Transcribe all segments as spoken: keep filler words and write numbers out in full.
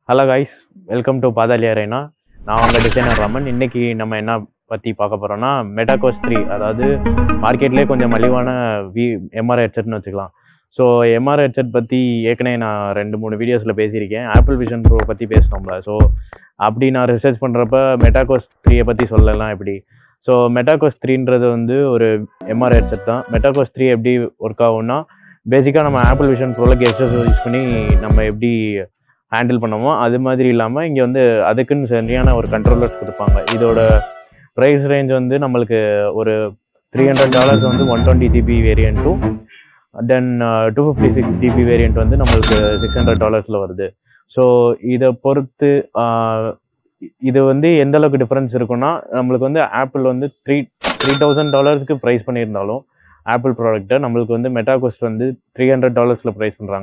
Hello guys, welcome to பாதாளி arena. நான் உங்கள் டிசைனர் ராமன். இன்றைக்கி நம்ம என்ன பற்றி பார்க்க போகிறோன்னா, மெட்டாகோஸ் த்ரீ, அதாவது மார்க்கெட்லேயே கொஞ்சம் மலிவான வி எம்ஆர் ஹெட்செட்னு வச்சுக்கலாம். ஸோ எம்ஆர் ஹெட்செட் பற்றி ஏற்கனவே நான் ரெண்டு மூணு வீடியோஸில் பேசியிருக்கேன். ஆப்பிள் விஷன் ப்ரோ பற்றி பேசினோம்ல. ஸோ அப்படி நான் ரிசர்ச் பண்ணுறப்ப மெட்டாகோஸ் த்ரீயை பற்றி சொல்லலாம் எப்படி. ஸோ மெட்டாகோஸ் த்ரீன்றது வந்து ஒரு எம்ஆர் ஹெட்செட் தான். மெட்டாகோஸ் த்ரீ எப்படி ஒர்க் ஆகும்னா, பேசிக்காக நம்ம ஆப்பிள் விஷன் ப்ரோவில் கெஸ்டர்ஸ் யூஸ் பண்ணி நம்ம எப்படி ஹேண்டில் பண்ணுவோம், அது மாதிரி இல்லாமல் இங்கே வந்து அதுக்குன்னு சரியான ஒரு கண்ட்ரோலர்ஸ் கொடுப்பாங்க. இதோட ப்ரைஸ் ரேஞ்ச் வந்து நம்மளுக்கு ஒரு த்ரீ ஹண்ட்ரட் டாலர்ஸ் வந்து ஒன் டுவெண்ட்டி ஜிபி வேரியண்ட்டும், then two fifty six GB variant வந்து நம்மளுக்கு சிக்ஸ் ஹண்ட்ரட் டாலர்ஸில் வருது. ஸோ இதை பொறுத்து இது வந்து எந்த அளவுக்கு டிஃப்ரென்ஸ் இருக்குன்னா, நம்மளுக்கு வந்து ஆப்பிள் வந்து த்ரீ த்ரீ தௌசண்ட் டாலர்ஸ்க்கு ப்ரைஸ் பண்ணியிருந்தாலும் ஆப்பிள் ப்ராடக்ட்டை நம்மளுக்கு வந்து மெட்டாகோஸ் வந்து த்ரீ ஹண்ட்ரட் டாலர்ஸில் ப்ரைஸ் பண்ணுறாங்க.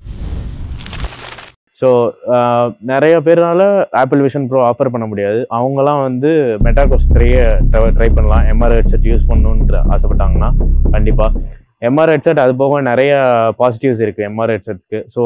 ஸோ நிறைய பேரால் ஆப்பிள் விஷன் ப்ரோ ஆஃபர் பண்ண முடியாது. அவங்களாம் வந்து மெட்டாகோஸ் த்ரீயை ட்ரை பண்ணலாம். எம்ஆர் ஹெட்செட் யூஸ் பண்ணணுன்ற ஆசைப்பட்டாங்கன்னா கண்டிப்பாக. எம்ஆர் ஹெட்செட் அது போக நிறைய பாசிட்டிவ்ஸ் இருக்குது எம்ஆர் ஹெட்செட்க்கு. ஸோ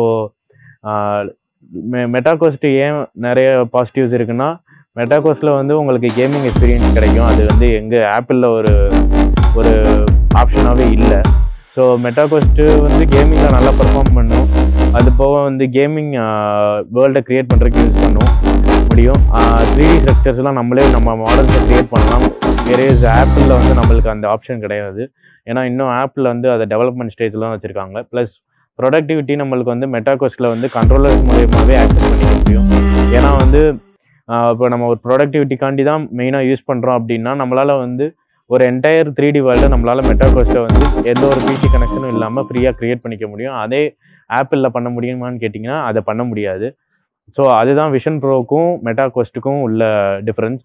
மெ மெட்டாகோஸ்ட்டு ஏன் நிறைய பாசிட்டிவ்ஸ் இருக்குன்னா, மெட்டாகோஸில் வந்து உங்களுக்கு கேமிங் எக்ஸ்பீரியன்ஸ் கிடைக்கும். அது வந்து எங்கள் ஆப்பிளில் ஒரு ஒரு ஆப்ஷனாகவே இல்லை. ஸோ மெட்டாகோஸ்ட்டு வந்து கேமிங்கில் நல்லா பர்ஃபார்ம் பண்ணும். அது போக வந்து கேமிங் வேர்ல்டை க்ரியேட் பண்ணுறதுக்கு யூஸ் பண்ணும் முடியும். த்ரீ டி ஸ்ட்ரக்சர்ஸ்லாம் நம்மளே நம்ம மாடல்ஸை க்ரியேட் பண்ணலாம். வேறு ஆப்பிளில் வந்து நம்மளுக்கு அந்த ஆப்ஷன் கிடையாது. ஏன்னா இன்னும் ஆப்பிள் வந்து அதை டெவலப்மெண்ட் ஸ்டேஜில் தான் வச்சுருக்காங்க. ப்ளஸ் ப்ரொடக்டிவிட்டி நம்மளுக்கு வந்து மெட்டாகோஸில் வந்து கண்ட்ரோலர்ஸ் மூலியமாகவே ஆக்சஸ் பண்ணிக்க முடியும். ஏன்னா வந்து இப்போ நம்ம ஒரு ப்ரொடக்டிவிட்டிக்காண்டி தான் மெயினாக யூஸ் பண்ணுறோம் அப்படின்னா, நம்மளால் வந்து ஒரு என்டையர் த்ரீ டி வேர்ல்டை நம்மளால் மெட்டாகோஸில் வந்து எந்த ஒரு பிசி கனெக்ஷனும் இல்லாமல் ஃப்ரீயாக க்ரியேட் பண்ணிக்க முடியும். அதே ஆப்பிளில் பண்ண முடியுமான்னு கேட்டிங்கன்னா அதை பண்ண முடியாது. ஸோ அதுதான் விஷன் ப்ரோவுக்கும் மெட்டாகோஸ்ட்டுக்கும் உள்ள டிஃப்ரென்ஸ்.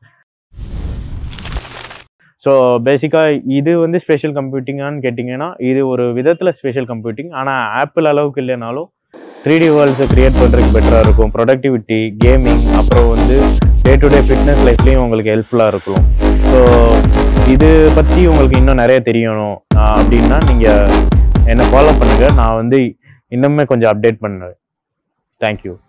ஸோ பேசிக்காக இது வந்து ஸ்பெஷல் கம்ப்யூட்டிங்கான்னு கேட்டிங்கன்னா, இது ஒரு விதத்தில் ஸ்பெஷல் கம்ப்யூட்டிங். ஆனால் ஆப்பிள் அளவுக்கு இல்லைனாலும் த்ரீ டி வேர்ல்ட்ஸை க்ரியேட் பண்ணுறதுக்கு பெட்டராக இருக்கும். ப்ரொடக்டிவிட்டி, கேமிங், அப்புறம் வந்து டே டு டே ஃபிட்னஸ் லைஃப்லேயும் உங்களுக்கு ஹெல்ப்ஃபுல்லாக இருக்கும். ஸோ இது பற்றி உங்களுக்கு இன்னும் நிறைய தெரியணும் அப்படின்னா நீங்கள் என்னை ஃபாலோ பண்ணுங்கள். நான் வந்து இன்னுமே கொஞ்சம் அப்டேட் பண்ணுவேன். தேங்க்யூ.